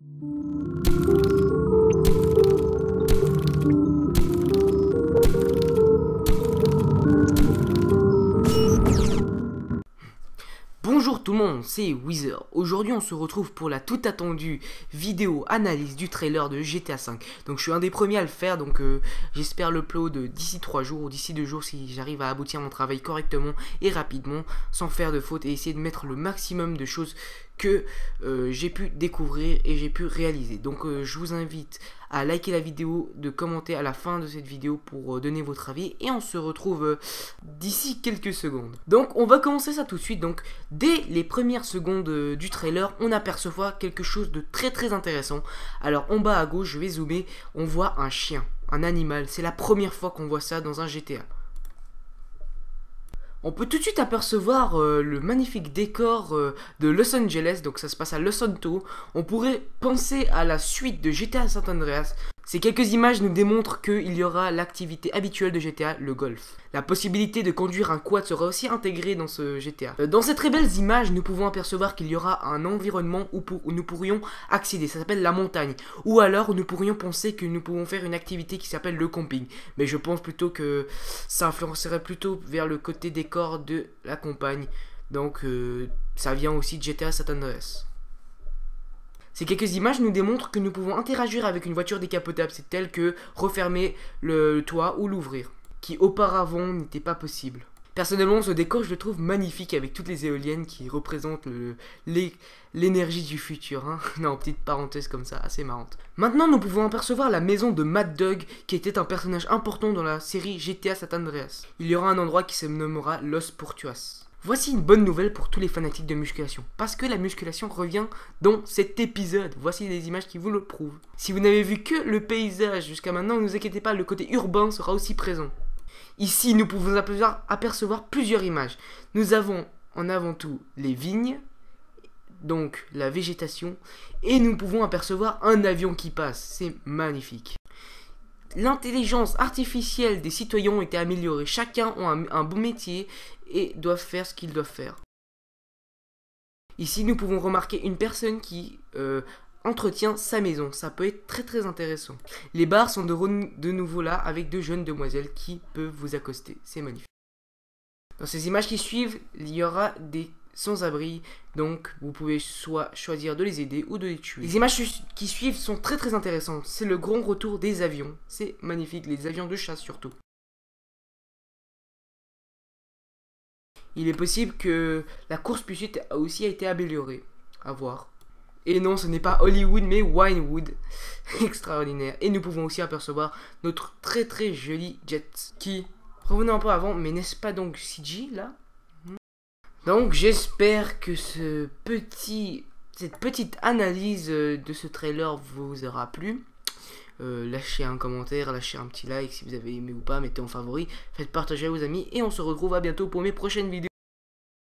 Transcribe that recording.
Bonjour tout le monde, c'est Weezer. Aujourd'hui on se retrouve pour la tout attendue vidéo analyse du trailer de GTA V. Donc je suis un des premiers à le faire, donc j'espère l'upload d'ici 3 jours ou d'ici 2 jours si j'arrive à aboutir mon travail correctement et rapidement, sans faire de faute et essayer de mettre le maximum de choses que j'ai pu découvrir et j'ai pu réaliser. Donc je vous invite à liker la vidéo, de commenter à la fin de cette vidéo pour donner votre avis et on se retrouve d'ici quelques secondes. Donc on va commencer ça tout de suite. Donc dès les premières secondes du trailer, on aperçoit quelque chose de très intéressant. Alors en bas à gauche, je vais zoomer, on voit un chien, un animal. C'est la première fois qu'on voit ça dans un GTA. On peut tout de suite apercevoir le magnifique décor de Los Angeles, donc ça se passe à Los Santos. On pourrait penser à la suite de GTA San Andreas. Ces quelques images nous démontrent qu'il y aura l'activité habituelle de GTA, le golf. La possibilité de conduire un quad sera aussi intégrée dans ce GTA. Dans ces très belles images, nous pouvons apercevoir qu'il y aura un environnement où nous pourrions accéder, ça s'appelle la montagne. Ou alors nous pourrions penser que nous pouvons faire une activité qui s'appelle le camping. Mais je pense plutôt que ça influencerait plutôt vers le côté décor de la campagne. Donc ça vient aussi de GTA San Andreas. Ces quelques images nous démontrent que nous pouvons interagir avec une voiture décapotable, c'est tel que refermer le toit ou l'ouvrir, qui auparavant n'était pas possible. Personnellement, ce décor, je le trouve magnifique avec toutes les éoliennes qui représentent l'énergie du futur. Hein. Non, petite parenthèse comme ça, assez marrante. Maintenant, nous pouvons apercevoir la maison de Mad Dog, qui était un personnage important dans la série GTA San Andreas. Il y aura un endroit qui se nommera Los Portuas. Voici une bonne nouvelle pour tous les fanatiques de musculation, parce que la musculation revient dans cet épisode. Voici des images qui vous le prouvent. Si vous n'avez vu que le paysage jusqu'à maintenant, ne vous inquiétez pas, le côté urbain sera aussi présent. Ici, nous pouvons apercevoir plusieurs images. Nous avons en avant tout les vignes, donc la végétation, et nous pouvons apercevoir un avion qui passe. C'est magnifique. L'intelligence artificielle des citoyens a été améliorée. Chacun a un bon métier et doivent faire ce qu'ils doivent faire. Ici, nous pouvons remarquer une personne qui entretient sa maison. Ça peut être très intéressant. Les bars sont de nouveau là avec deux jeunes demoiselles qui peuvent vous accoster. C'est magnifique. Dans ces images qui suivent, il y aura des sans-abri, donc vous pouvez soit choisir de les aider ou de les tuer. Les images qui suivent sont très intéressantes. C'est le grand retour des avions. C'est magnifique, les avions de chasse surtout. Il est possible que la course-poursuite aussi a été améliorée. À voir. Et non, ce n'est pas Hollywood, mais Winewood. Extraordinaire. Et nous pouvons aussi apercevoir notre très joli jet qui... Revenons un peu avant, mais n'est-ce pas donc CG là? Donc j'espère que cette petite analyse de ce trailer vous aura plu. Lâchez un commentaire, lâchez un petit like si vous avez aimé ou pas, mettez en favori, faites partager à vos amis et on se retrouve à bientôt pour mes prochaines vidéos.